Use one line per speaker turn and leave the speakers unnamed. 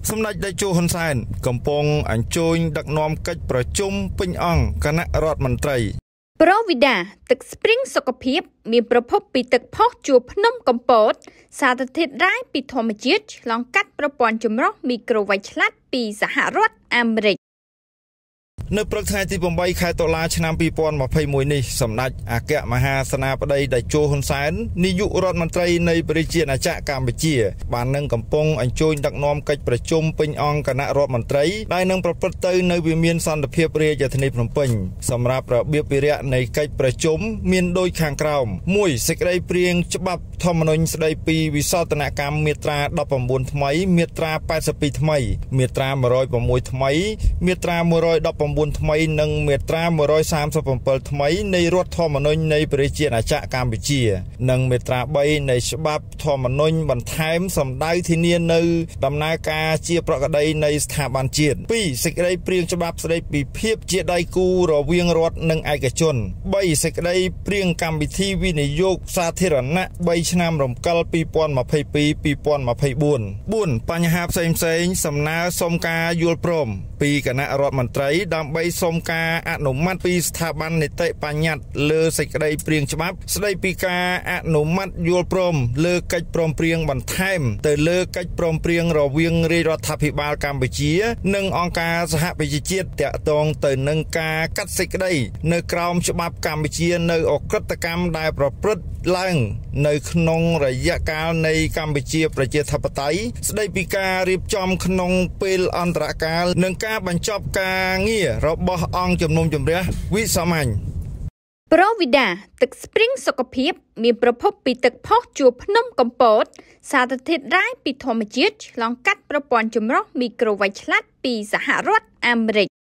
សម្ដេចតេជោហ៊ុនសែនកំពុងអញ្ជើញដឹកនាំកិច្ចប្រជុំពេញអង្គគណៈរដ្ឋមន្ត្រី
ប្រវីដាទឹកស្ព្រីងសុខភាពមានប្រភពពីទឹកផុសជួរភ្នំកំពតសារធាតុរ៉ែពីធម្មជាតិឆ្លងកាត់ប្រព័ន្ធចម្រោះមីក្រូវ៉ាច់ឆ្លាតពីសហរដ្ឋអាមេរិក
នៅព្រឹកថ្ងៃទី8ខែតុលាឆ្នាំ2021នេះសម្ដេចអគ្គមហាសេនាបតីតេជោហ៊ុនសែននាយករដ្ឋមន្ត្រីនៃប្រជាណាចក្រកម្ពុជាបាននឹងកំពុងអញ្ជើញដឹកនាំកិច្ចប្រជុំពេញអង្គគណៈរដ្ឋមន្ត្រីដែលនឹងប្រព្រឹត្តទៅនៅវិមានសន្តិភាពរាជធានីភ្នំពេញសម្រាប់របៀបវិរៈនៃកិច្ចប្រជុំមានដូចខាងក្រោម1សេចក្តីព្រាងច្បាប់ធម្មនុញ្ញស្តីពីវិសោធនកម្មមាត្រា19ថ្មីមាត្រា82ថ្មីមាត្រា106ថ្មីមាត្រា119ថ្មីនិងមាត្រា137ថ្មីនៃរដ្ឋធម្មនុញ្ញនៃប្រជាណាចក្រកម្ពុជានិងមាត្រា3នៃច្បាប់ធម្មនុញ្ញបន្ថែមសម្ដៅធានានៅដំណើរការជាប្រក្រតីនៃស្ថាប័នជាតិ2សេចក្តីព្រាងច្បាប់ស្តីពីភាពជាដៃគូរវាងរដ្ឋនិងឯកជន3សេចក្តីព្រាងកម្មវិធីវិនិយោគសាធារណៈ3ឆ្នាំរំកិល2022-2024 4បញ្ហាផ្សេងៗសំណើសុំការយល់ព្រមពីគណៈរដ្ឋមន្ត្រីដើម្បីសុំការអនុម័តពីស្ថាប័ននីតិបញ្ញត្តិលើសេចក្តីព្រាងច្បាប់ស្តីពីការអនុម័តយល់ព្រមលើកិច្ចព្រមព្រៀងបន្ថែមទៅលើកិច្ចព្រមព្រៀងរវាងរាជរដ្ឋាភិបាលកម្ពុជានិងអង្គការសហប្រជាជាតិទាក់ទងទៅនឹងការកាត់សេចក្តីនៅក្រោមច្បាប់កម្ពុជានៅអក្រិតកម្មដែលប្រព្រឹត្តឡើងនៅក្នុងរយៈកាលនៃកម្ពុជាប្រជាធិបតេយ្យស្តីពីការរៀបចំក្នុងពេលអន្តរកាលនិងការបញ្ចប់ការងាររបស់អង្គជំនុំជម្រះវិសាមញ្ញ
ប្រវីដាទឹកស្ព្រីងសុខភាពមានប្រភពពីទឹកផុសជួរភ្នំកំពតសារធាតុរ៉ែពីធម្មជាតិឆ្លងកាត់ប្រព័ន្ធចម្រោះមីក្រូវ៉ាច់ឆ្លាតពីសហរដ្ឋអាមេរិក